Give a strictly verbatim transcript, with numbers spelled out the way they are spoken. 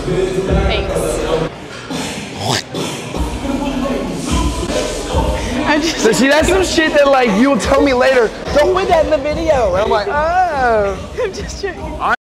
Thanks. I'm just So see, that's some shit that like you'll tell me later. Don't put that in the video. And I'm like, oh. I'm just joking.